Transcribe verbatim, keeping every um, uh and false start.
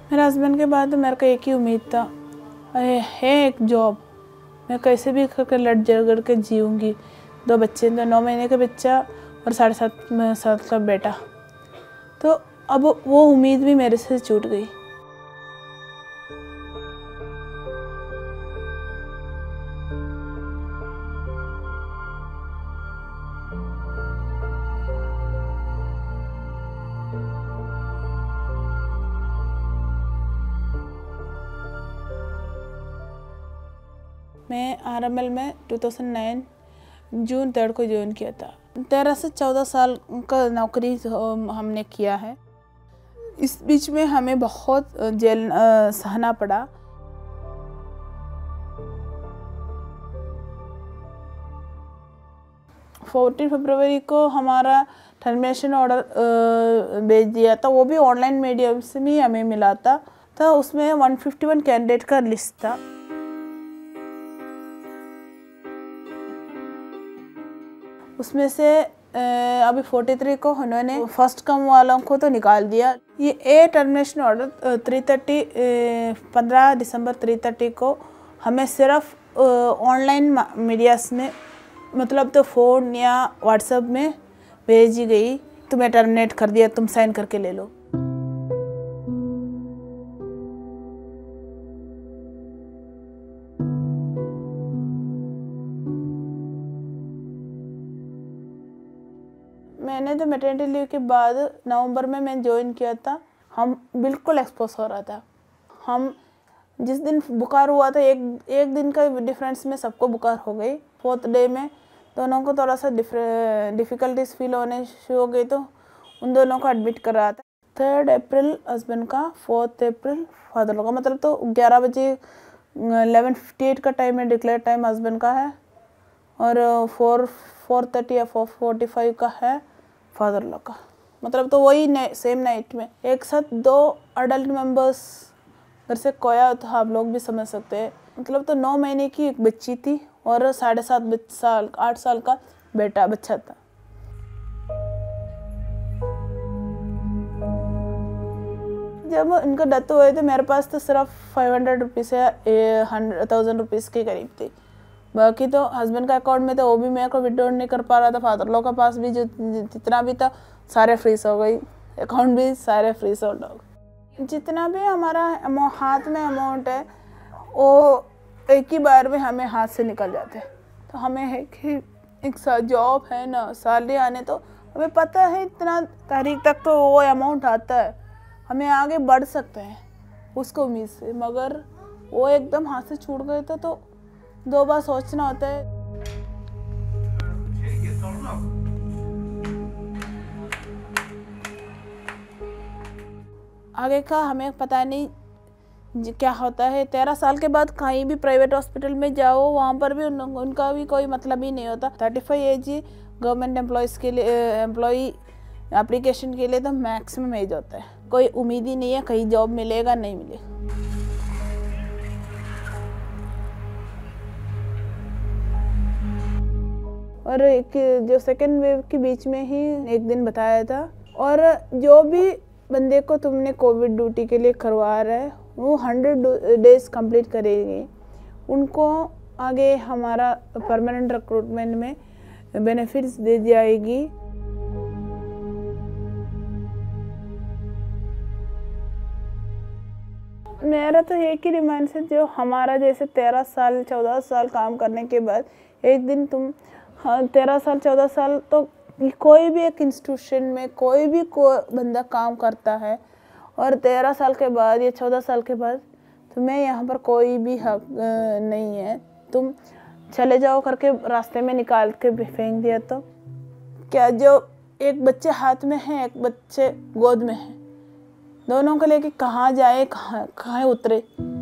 मेरे हस्बैंड के बाद मेरे को एक ही उम्मीद था, है एक जॉब, मैं कैसे भी करके लड़ झगड़ के जीऊँगी। दो बच्चे, दो नौ महीने का बच्चा और साढ़े सात साल का बेटा। तो अब वो उम्मीद भी मेरे से छूट गई। मैं आर एम एल में दो हज़ार नौ जून थर्ड को ज्वाइन किया था। तेरह से चौदह साल का नौकरी हमने किया है। इस बीच में हमें बहुत जेल सहना पड़ा। चौदह फरवरी को हमारा टर्मिनेशन ऑर्डर भेज दिया था। वो भी ऑनलाइन मीडियम से भी हमें मिला था। तो उसमें एक सौ इक्यावन कैंडिडेट का लिस्ट था। उसमें से अभी तैंतालीस को उन्होंने फर्स्ट कम वालों को तो निकाल दिया। ये ए टर्मिनेशन ऑर्डर तीन तीस पंद्रह दिसंबर तीन तीस को हमें सिर्फ ऑनलाइन मीडियास में, मतलब तो फ़ोन या व्हाट्सएप में भेजी गई, तुम्हें टर्मिनेट कर दिया, तुम साइन करके ले लो। मैंने तो मैटरनिटी लीव के बाद नवंबर में मैं ज्वाइन किया था। हम बिल्कुल एक्सपोज हो रहा था। हम जिस दिन बुखार हुआ था, एक एक दिन का डिफरेंस में सबको बुखार हो गई। फोर्थ डे में दोनों को थोड़ा सा डिफ़िकल्टीज फील होने शुरू हो गई, तो उन दोनों को एडमिट करा था। थर्ड अप्रैल हस्बैंड का, फोर्थ अप्रैल फादर लोग का। मतलब तो ग्यारह बजे इलेवन फिफ्टी एट का टाइम है, डिक्लेयर टाइम हस्बैंड का है, और फोर फोर थर्टी या फोर फोर्टी फाइव का है फादर लॉ का। मतलब तो वही सेम नाइट में एक साथ दो अडल्ट मेंबर्स घर से खोया, तो आप लोग भी समझ सकते हैं। मतलब तो नौ महीने की एक बच्ची थी और साढ़े सात साल आठ साल का बेटा बच्चा था। जब इनका डेथ हुए थे, मेरे पास तो सिर्फ फाइव हंड्रेड रुपीज़ या हंड्रेड थाउजेंड रुपीज़ के करीब थी। बाकी तो हस्बैंड का अकाउंट में था, वो भी मेरे को विड्रॉ नहीं कर पा रहा था। फादर लोग के पास भी जो जितना भी था सारे फ्रीज हो गई, अकाउंट भी सारे फ्रीज हो गए। जितना भी हमारा हाथ में अमाउंट है वो एक ही बार में हमें हाथ से निकल जाते हैं। तो हमें है कि एक जॉब है ना, सैलरी आने, तो हमें पता है इतना तारीख तक तो वो अमाउंट आता है, हमें आगे बढ़ सकते हैं उसको उम्मीद से। मगर वो एकदम हाथ से छूट गए थे तो दो बार सोचना होता है। आगे का हमें पता नहीं क्या होता है। तेरह साल के बाद कहीं भी प्राइवेट हॉस्पिटल में जाओ, वहाँ पर भी उन, उनका भी कोई मतलब ही नहीं होता। Thirty five age government employees के लिए, एम्प्लॉई एप्लीकेशन के लिए तो मैक्सिमम एज होता है। कोई उम्मीद ही नहीं है कहीं जॉब मिलेगा नहीं मिलेगा। और एक जो सेकेंड वेव के बीच में ही एक दिन बताया था, और जो भी बंदे को तुमने कोविड ड्यूटी के लिए करवा रहा है वो हंड्रेड डेज कंप्लीट करेंगे, उनको आगे हमारा परमानेंट रिक्रूटमेंट में बेनिफिट्स दे जाएगी। मेरा तो एक ही डिमांड है, जो हमारा जैसे तेरह साल चौदह साल काम करने के बाद एक दिन तुम, हाँ तेरह साल चौदह साल तो कोई भी एक इंस्टीट्यूशन में कोई भी को बंदा काम करता है, और तेरह साल के बाद या चौदह साल के बाद तुम्हें यहाँ पर कोई भी हक नहीं है, तुम चले जाओ करके रास्ते में निकाल के फेंक दिया, तो क्या जो एक बच्चे हाथ में है एक बच्चे गोद में है, दोनों को लेके कहाँ जाए, कहाँ कहाँ उतरे।